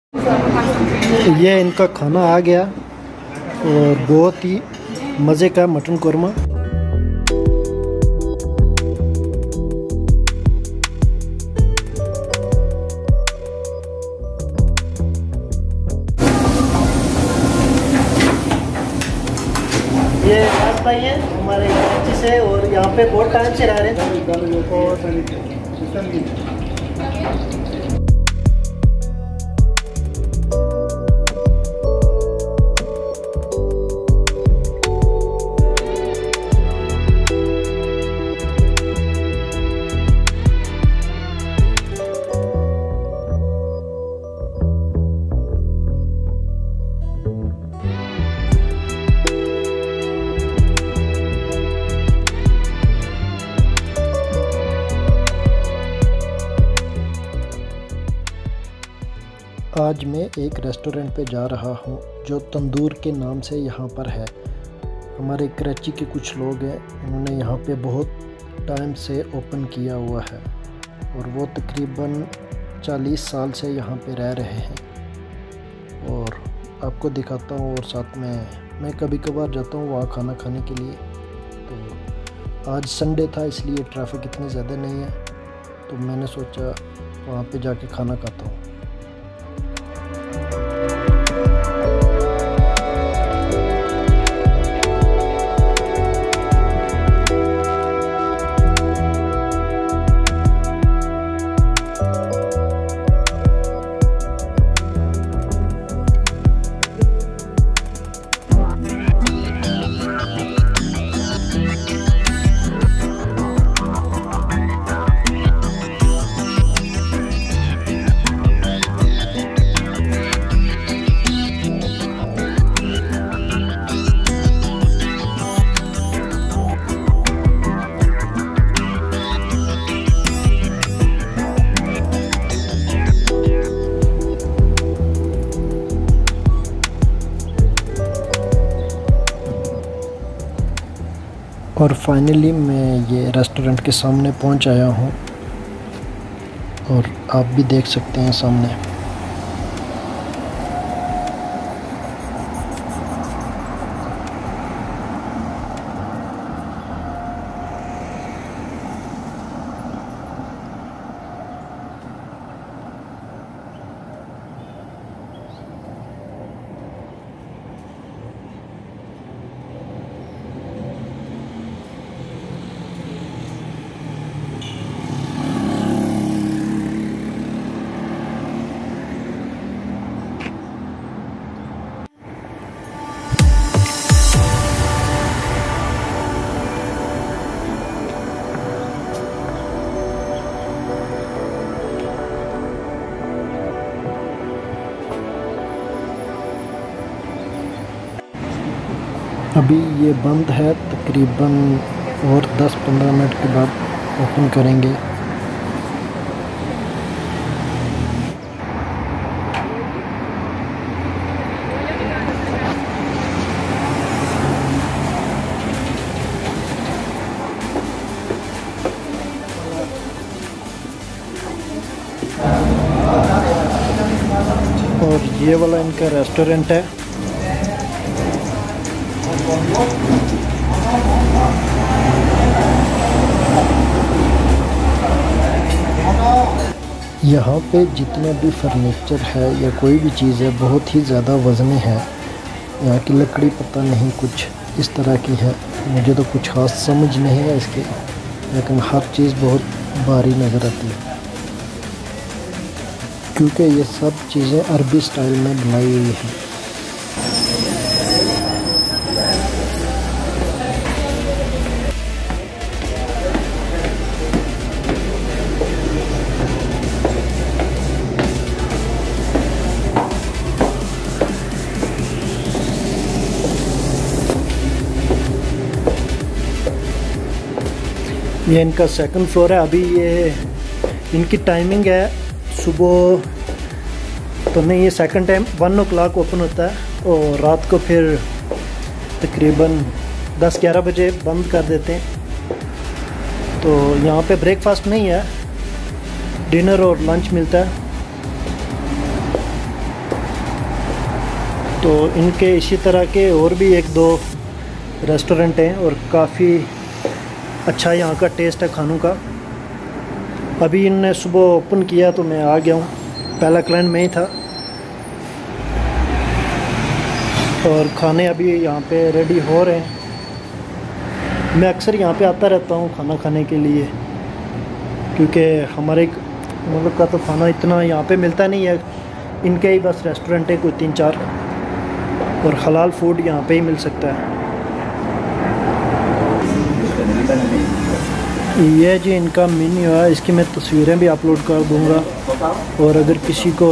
ये इनका खाना आ गया और बहुत ही मज़े का मटन कोरमा। ये राज भाई हैं हमारे कराची से और यहाँ पे बहुत टाइम से रह रहे हैं। आज मैं एक रेस्टोरेंट पे जा रहा हूँ जो तंदूर के नाम से यहाँ पर है। हमारे कराची के कुछ लोग हैं, उन्होंने यहाँ पे बहुत टाइम से ओपन किया हुआ है और वो तकरीबन 40 साल से यहाँ पे रह रहे हैं। और आपको दिखाता हूँ और साथ में मैं कभी कभार जाता हूँ वहाँ खाना खाने के लिए। तो आज संडे था इसलिए ट्रैफिक इतनी ज़्यादा नहीं है, तो मैंने सोचा वहाँ पे जाके खाना खाता हूँ। और फाइनली मैं ये रेस्टोरेंट के सामने पहुंच आया हूं और आप भी देख सकते हैं सामने। अभी ये बंद है, तकरीबन और 10-15 मिनट के बाद ओपन करेंगे। और ये वाला इनका रेस्टोरेंट है। यहाँ पे जितना भी फर्नीचर है या कोई भी चीज़ है बहुत ही ज़्यादा वज़नी है। यहाँ की लकड़ी पता नहीं कुछ इस तरह की है, मुझे तो कुछ खास समझ नहीं है इसके, लेकिन हर चीज़ बहुत भारी नज़र आती है क्योंकि ये सब चीज़ें अरबी स्टाइल में बनाई हुई हैं। ये इनका सेकंड फ्लोर है। अभी ये इनकी टाइमिंग है सुबह तो नहीं, ये सेकंड टाइम 1 o'clock ओपन होता है और रात को फिर तकरीबन 10-11 बजे बंद कर देते हैं। तो यहाँ पे ब्रेकफास्ट नहीं है, डिनर और लंच मिलता है। तो इनके इसी तरह के और भी एक दो रेस्टोरेंट हैं और काफ़ी अच्छा यहाँ का टेस्ट है खानों का। अभी इनने सुबह ओपन किया तो मैं आ गया हूँ, पहला क्लाइंट मैं ही था। और खाने अभी यहाँ पे रेडी हो रहे हैं। मैं अक्सर यहाँ पे आता रहता हूँ खाना खाने के लिए, क्योंकि हमारे मुल्क का तो खाना इतना यहाँ पे मिलता नहीं है। इनके ही बस रेस्टोरेंट है कोई 3-4 और हलाल फूड यहाँ पे ही मिल सकता है। ये जी इनका मेन्यू है, इसकी मैं तस्वीरें भी अपलोड कर दूँगा। और अगर किसी को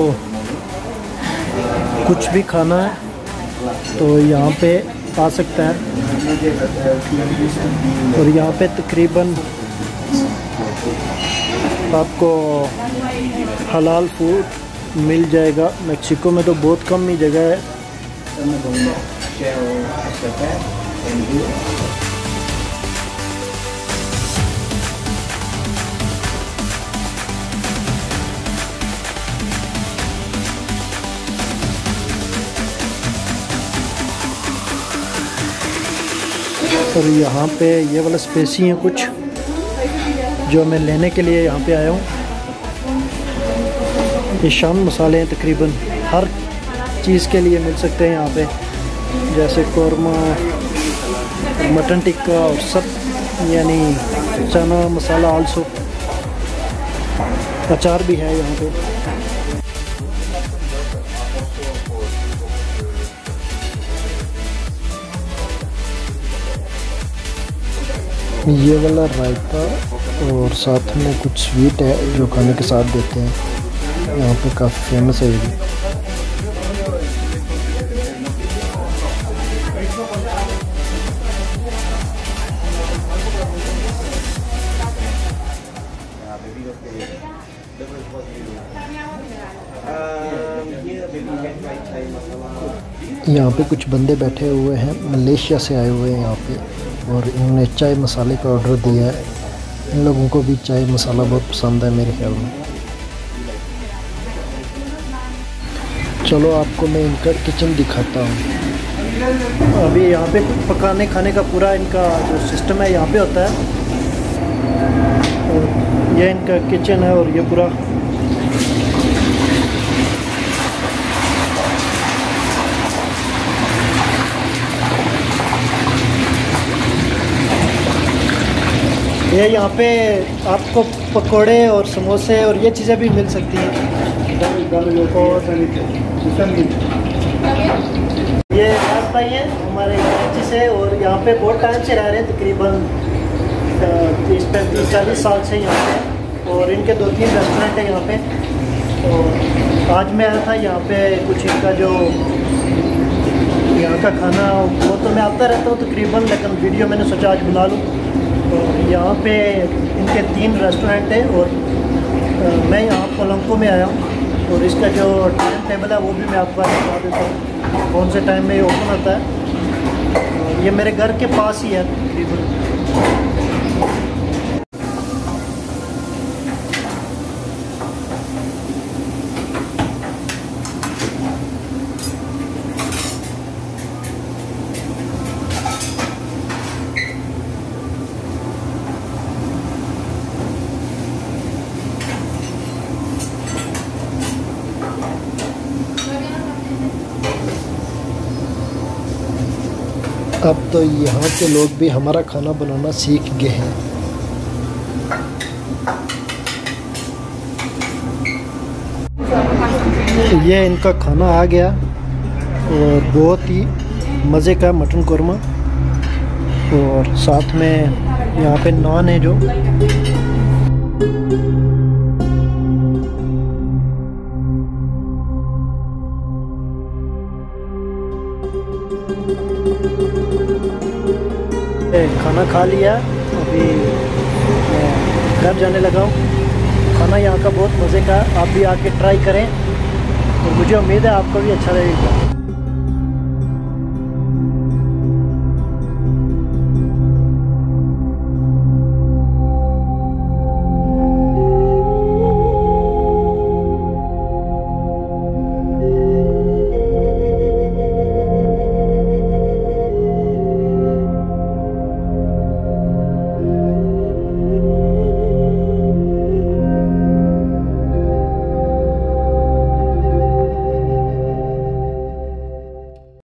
कुछ भी खाना है तो यहाँ पे आ सकता है। और यहाँ पे तकरीबन आपको हलाल फूड मिल जाएगा। मेक्सिको में तो बहुत कम ही जगह है। और यहाँ पे ये वाला स्पेसी हैं कुछ जो मैं लेने के लिए यहाँ पे आया हूँ। ये शाम मसाले हैं, तकरीबन हर चीज़ के लिए मिल सकते हैं यहाँ पे, जैसे कोरमा, मटन टिक्का और सब, यानी चना मसाला आल्सो। अचार भी है यहाँ पे। ये वाला रायता और साथ में कुछ स्वीट है जो खाने के साथ देते हैं। यहाँ पे काफ़ी फेमस है ये। यहाँ पे कुछ बंदे बैठे हुए हैं, मलेशिया से आए हुए हैं यहाँ पे, और इन्होंने चाय मसाले का ऑर्डर दिया है। इन लोगों को भी चाय मसाला बहुत पसंद है मेरे ख्याल में। चलो आपको मैं इनका किचन दिखाता हूँ। अभी यहाँ पे पकाने खाने का पूरा इनका जो सिस्टम है यहाँ पे होता है। और ये इनका किचन है और ये पूरा ये यहाँ पे आपको पकोड़े और समोसे और ये चीज़ें भी मिल सकती हैं। ये रियाज भाई हैं हमारे कराची से और यहाँ पे बहुत टाइम से रह रहे हैं, तकरीबन 30-35-40 साल से यहाँ पे। और इनके 2-3 रेस्टोरेंट हैं यहाँ पे। और आज मैं आया था यहाँ पे कुछ इनका जो यहाँ का खाना वो तो मैं आता रहता हूँ तकरीबन, लेकिन वीडियो मैंने सोचा आज बना लूँ। तो यहाँ पे इनके 3 रेस्टोरेंट हैं और मैं यहाँ कोलंबो में आया हूँ। और इसका जो टाइम टेबल है वो भी मैं आपको बता देता हूँ कौन से टाइम में ये ओपन होता है। ये मेरे घर के पास ही है तकरीबन। अब तो यहाँ के लोग भी हमारा खाना बनाना सीख गए हैं। ये इनका खाना आ गया और बहुत ही मज़े का मटन कोरमा, और साथ में यहाँ पे नान है जो खाना खा लिया। अभी मैं घर जाने लगा हूँ। खाना यहाँ का बहुत मज़े का है, आप भी आके ट्राई करें और मुझे उम्मीद है आपको भी अच्छा लगेगा।